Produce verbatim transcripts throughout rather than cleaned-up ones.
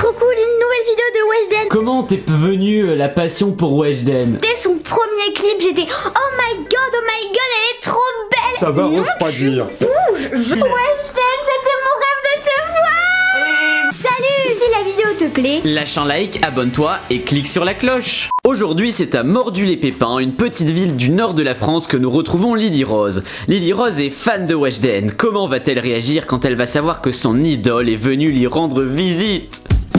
Trop cool, une nouvelle vidéo de Weshden. Comment t'es venue la passion pour Weshden? Dès son premier clip, j'étais oh my god, oh my god, elle est trop belle. Ça va Non, refroidir. tu bouges. Je... Weshden, c'était mon rêve de te voir. Salut. Si la vidéo te plaît, lâche un like, abonne-toi et clique sur la cloche. Aujourd'hui, c'est à Mordu-les-Pépins, une petite ville du nord de la France, que nous retrouvons Lily Rose. Lily Rose est fan de Weshden. Comment va-t-elle réagir quand elle va savoir que son idole est venue lui rendre visite?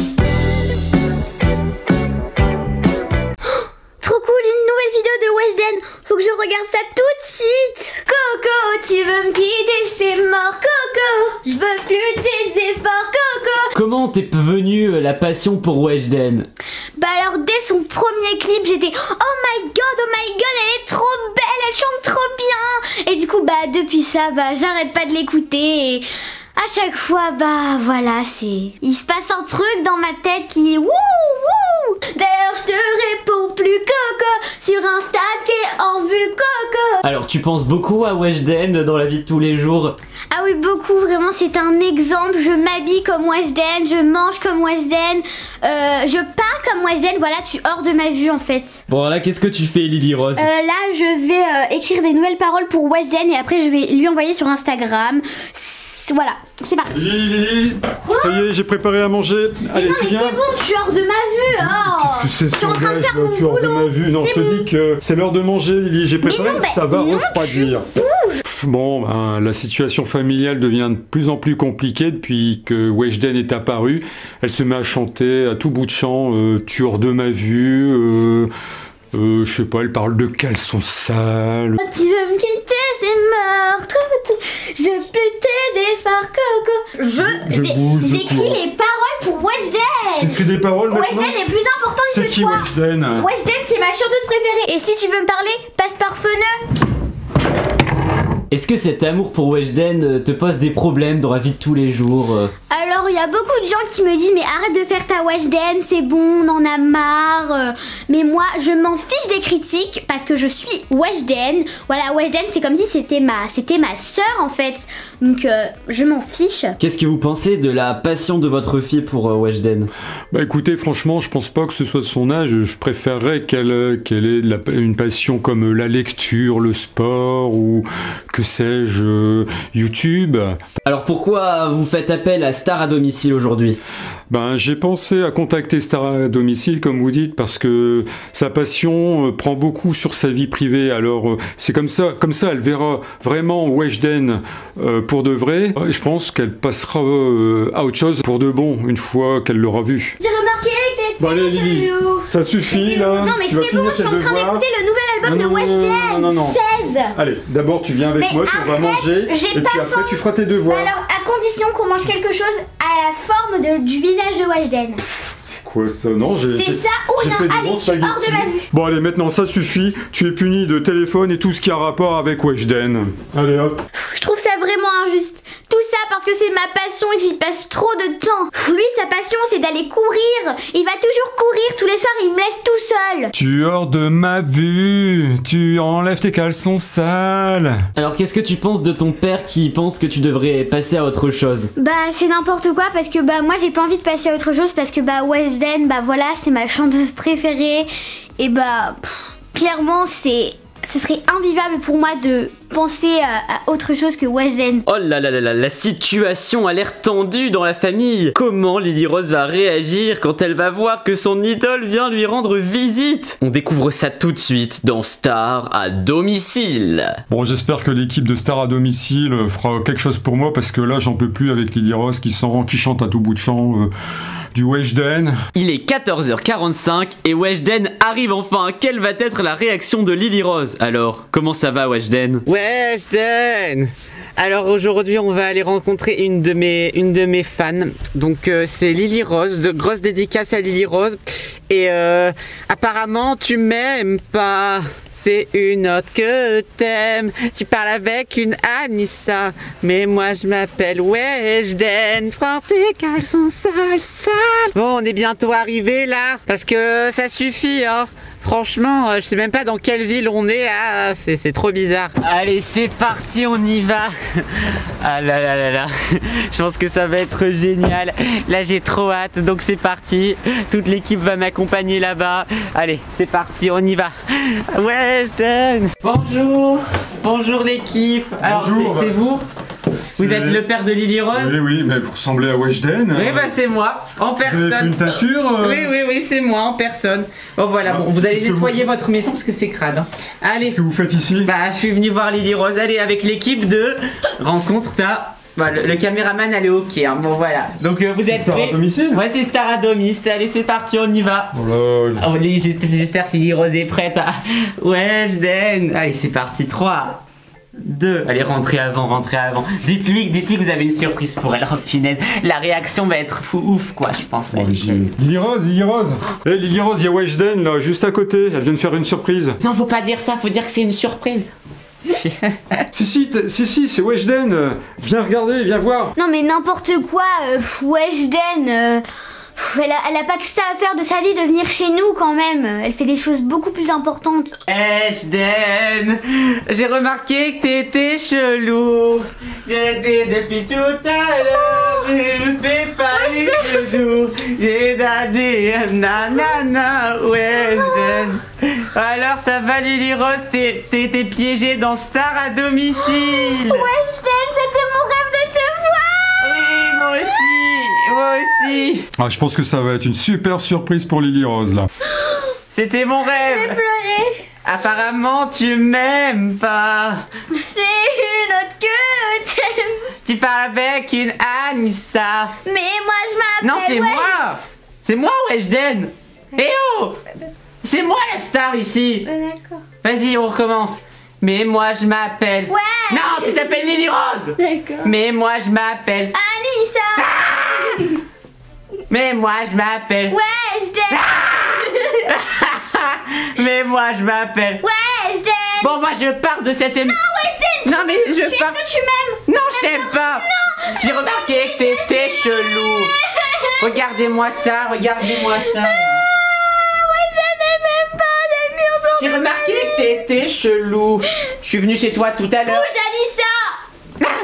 trop cool, une nouvelle vidéo de Weshden. Faut que je regarde ça tout de suite. Coco, tu veux me quitter, c'est mort. Coco, je veux plus tes efforts. Coco. Comment t'es venue la passion pour Weshden? Bah alors dès son premier clip, j'étais oh my god, oh my god, elle est trop belle, elle chante trop bien. Et du coup bah depuis ça, bah j'arrête pas de l'écouter et à chaque fois bah voilà, c'est il se passe un truc dans ma tête qui est wouh wouh. D'ailleurs je te réponds plus Coco, sur Insta t'es en vue Coco. Alors tu penses beaucoup à Weshden dans la vie de tous les jours? Ah oui, beaucoup, vraiment c'est un exemple. Je m'habille comme Weshden, je mange comme Weshden, euh, je parle comme Weshden. Voilà, tu es hors de ma vue en fait. Bon là, qu'est-ce que tu fais Lily Rose? euh, Là je vais euh, écrire des nouvelles paroles pour Weshden et après je vais lui envoyer sur Instagram. Voilà, c'est parti. Lily, ça y est, j'ai préparé à manger. Allez, mais non tu mais viens. c'est bon, je suis hors de ma vue. Oh, Qu'est-ce que c'est je ce suis en train de langage, faire là, mon tu es hors de boulot. ma vue. Non, je te C'est dis que c'est l'heure de manger, Lily. J'ai préparé, non, bah, ça va non, refroidir. Bon, ben, la situation familiale devient de plus en plus compliquée depuis que Weshden est apparu. Elle se met à chanter à tout bout de champ, euh, tu es hors de ma vue. Euh, euh, je sais pas, elle parle de caleçon sale. Tu veux me quitter, c'est mort. Je peux tes efforts Coco. Je, Je j'ai- bouge, je j'écris cours. les paroles pour Weshden. T'écris des paroles maintenant? Weshden est plus importante C'est que qui toi. Weshden? Weshden, c'est ma chanteuse préférée. Et si tu veux me parler, passe par Feneux. Est-ce que cet amour pour Weshden te pose des problèmes dans la vie de tous les jours? Alors, il y a beaucoup de gens qui me disent mais arrête de faire ta Weshden, c'est bon, on en a marre. Euh, Mais moi, je m'en fiche des critiques parce que je suis Weshden. Voilà, Weshden, c'est comme si c'était ma, c'était ma sœur en fait. Donc, euh, je m'en fiche. Qu'est-ce que vous pensez de la passion de votre fille pour euh, Weshden? Bah écoutez, franchement, je pense pas que ce soit de son âge. Je préférerais qu'elle euh, qu'elle ait de la- une passion comme la lecture, le sport ou que sais-je, euh, YouTube. Alors pourquoi vous faites appel à Star à domicile aujourd'hui? Ben j'ai pensé à contacter Star à domicile, comme vous dites, parce que sa passion euh, prend beaucoup sur sa vie privée. Alors euh, c'est comme ça, comme ça, elle verra vraiment Weshden euh, pour de vrai. Et je pense qu'elle passera euh, à autre chose pour de bon une fois qu'elle l'aura vu. J'ai remarqué que t'étais Bon allez Lily, jaloux. ça suffit là. Non mais tu vas c'est bon, finir je suis tes en train devoirs. d'écouter le nouvel album Non, de non, non, Weshden. non, non, non. seize. Allez, d'abord tu viens avec Mais moi, on va arrête, manger, j'ai et pas puis après faim. tu feras tes devoirs. Bah alors, à condition qu'on mange quelque chose à la forme de- du visage de Weshden. Quoi ça? Non, j'ai... C'est j'ai- ça ou j'ai rien? fait des Allez, bons je suis hors de spaghettis. ma vue. Bon allez, maintenant ça suffit, tu es puni de téléphone et tout ce qui a rapport avec Weshden. Allez hop. Je trouve ça vraiment injuste. Tout ça parce que c'est ma passion et que j'y passe trop de temps. Lui, sa passion, c'est d'aller courir. Il va toujours courir. Tous les soirs, il me laisse tout seul. Tu es hors de ma vue, tu enlèves tes caleçons sales. Alors qu'est-ce que tu penses de ton père qui pense que tu devrais passer à autre chose? Bah, c'est n'importe quoi parce que bah moi, j'ai pas envie de passer à autre chose parce que bah Weshden, bah voilà, c'est ma chanteuse préférée. Et bah, pff, clairement, c'est... Ce serait invivable pour moi de penser à, à autre chose que Weshden. Oh là là là là, la situation a l'air tendue dans la famille. Comment Lily Rose va réagir quand elle va voir que son idole vient lui rendre visite? On découvre ça tout de suite dans Star à domicile. Bon, j'espère que l'équipe de Star à domicile fera quelque chose pour moi parce que là j'en peux plus avec Lily Rose qui, s'en, qui chante à tout bout de champ euh, du Weshden. Il est quatorze heures quarante-cinq et Weshden arrive enfin. Quelle va être la réaction de Lily Rose? Alors, comment ça va Weshden? Weshden! Alors aujourd'hui on va aller rencontrer une de mes, une de mes fans. Donc euh, c'est Lily Rose, de grosses dédicaces à Lily Rose. Et euh, apparemment tu m'aimes pas. C'est une autre que t'aimes. Tu parles avec une Anissa. Mais moi je m'appelle Weshden. Prends tes caleçons sales, sales. Bon, on est bientôt arrivé là. Parce que ça suffit, hein. Franchement, euh, je sais même pas dans quelle ville on est là, c'est trop bizarre. Allez, c'est parti, on y va. Ah là là là là, je pense que ça va être génial. Là, j'ai trop hâte, donc c'est parti. Toute l'équipe va m'accompagner là-bas. Allez, c'est parti, on y va. Weshden. Bonjour, bonjour l'équipe. Alors, c'est vous? Vous êtes le père de Lily Rose? Oui, oui, mais vous ressemblez à Weshden. Oui, bah c'est moi, en personne. Vous avez fait une teinture euh... Oui, oui, oui, c'est moi, en personne. Bon, voilà, ah, bon, vous allez nettoyer vous... votre maison parce que c'est crade. Hein. Allez. Qu'est-ce que vous faites ici? Bah, je suis venu voir Lily Rose. Allez, avec l'équipe de Rencontre ta... Bah, le, le caméraman, elle est ok, hein. Bon, voilà. Donc, euh, vous êtes Star prêts? à domicile? Ouais, c'est Star à domicile. Allez, c'est parti, on y va. Oh là. Oh, j'espère que Lily Rose est prête à... Weshden. Allez, c'est parti, trois. Deux. Allez, rentrez avant, rentrez avant. Dites-lui dites-lui que vous avez une surprise pour elle. Oh punaise, la réaction va être fou ouf quoi, je pense. Oh, Lily Rose, Lily Rose. Eh hey, Lily Rose, il y a Weshden là, juste à côté. Elle vient de faire une surprise. Non, faut pas dire ça, faut dire que c'est une surprise. si si, si si, c'est Weshden. Viens regarder, viens voir. Non mais n'importe quoi, euh, Weshden. Euh... Elle a, elle a pas que ça à faire de sa vie de venir chez nous quand même. Elle fait des choses beaucoup plus importantes. Weshden, j'ai remarqué que t'étais chelou. J'étais depuis tout à l'heure. Je me fais pas les genoux. J'ai dadé, nanana, Weshden. Alors ça va Lily Rose, t'es piégée dans Star à domicile. Weshden, c'était mon rêve de te voir. Oui, moi aussi. Moi aussi. Ah, je pense que ça va être une super surprise pour Lily Rose là. C'était mon rêve. Je vais pleurer. Apparemment, tu m'aimes pas. C'est une autre que t'aimes. Tu parles avec une Anissa. Mais moi, je m'appelle. Non, c'est moi. C'est moi, Weshden. Eh oh. C'est moi la star ici. D'accord. Vas-y, on recommence. Mais moi, je m'appelle. Ouais. Non, tu t'appelles Lily Rose. D'accord. Mais moi, je m'appelle. Anissa. Ah. Mais moi, je m'appelle. Weshden. Mais moi, je m'appelle. Weshden. Bon, moi, je pars de cette émission. Non, Weshden. Non, mais je tu pars. Est-ce que tu m'aimes? Non, je t'aime pas. Non. J'ai remarqué que t'étais chelou. Regardez-moi ça, regardez-moi ça. J'ai remarqué que t'étais chelou. Je suis venu chez toi tout à l'heure. Bouge, Anissa.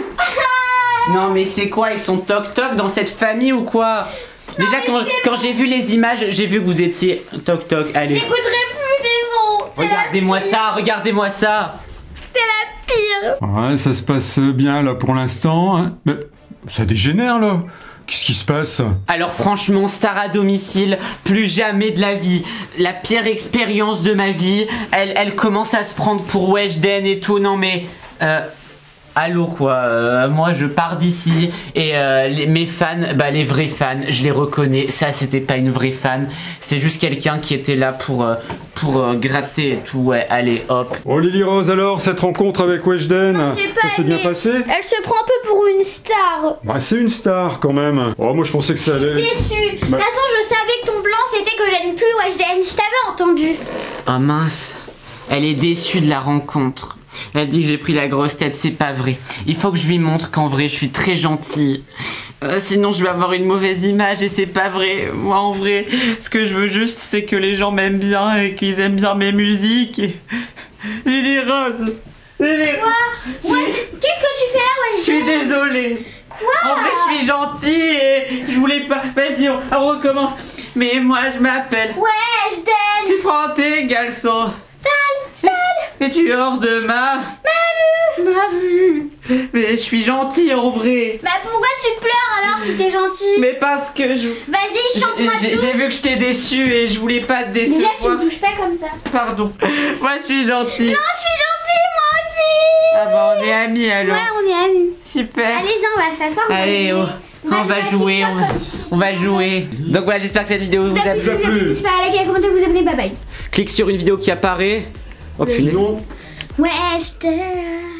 Non mais c'est quoi, ils sont toc-toc dans cette famille ou quoi? Non, déjà quand, quand j'ai vu les images, j'ai vu que vous étiez toc-toc, allez. J'écouterai plus des sons. Regardez-moi ça, regardez-moi ça. T'es la pire. Ouais, ça se passe bien là pour l'instant. Hein. Mais ça dégénère là. Qu'est-ce qui se passe? Alors franchement, Star à domicile, plus jamais de la vie. La pire expérience de ma vie. Elle, elle commence à se prendre pour Weshden et tout. Non mais... Euh, allô quoi, euh, moi je pars d'ici et euh, les, mes fans, bah les vrais fans, je les reconnais. Ça c'était pas une vraie fan, c'est juste quelqu'un qui était là pour, euh, pour euh, gratter et tout. Ouais, allez hop. Oh Lily Rose alors, cette rencontre avec Weshden, ça s'est bien passé? Elle se prend un peu pour une star. Bah c'est une star quand même. Oh moi je pensais que ça allait... Déçue. De toute façon je savais que ton plan c'était que j'habite plus Weshden, je t'avais entendu. Oh mince, elle est déçue de la rencontre. Elle dit que j'ai pris la grosse tête, c'est pas vrai. Il faut que je lui montre qu'en vrai je suis très gentille. Euh, sinon je vais avoir une mauvaise image et c'est pas vrai. Moi en vrai, ce que je veux juste c'est que les gens m'aiment bien et qu'ils aiment bien mes musiques. Et... Lily Rose. Lily Rose. Ouais, qu'est-ce que tu fais là, Weshden? Je suis désolée. Quoi? En vrai je suis gentille et je voulais pas... Vas-y, on, on recommence. Mais moi je m'appelle... Weshden. Tu prends tes garçons. Sale, sale. Et tu es hors de ma... Ma vue. Ma vue. Mais je suis gentille en vrai. Bah pourquoi tu pleures alors si t'es gentille? Mais parce que je... Vas-y, chante-moi tout. J'ai vu que je t'ai déçu et je voulais pas te décevoir. Déjà tu me touches pas comme ça. Pardon. Moi je suis gentille. Non, je suis gentille moi aussi. Ah bah on est amis alors. Ouais, on est amis. Super. Allez viens, on va s'asseoir. Allez, oh. On va jouer, on va, on va jouer. Donc voilà, j'espère que cette vidéo vous a plu. Vous a plu, n'hésitez pas à liker, à commenter, vous abonner, bye bye. Clique sur une vidéo qui apparaît. Oh punaise. Sinon... Weshden.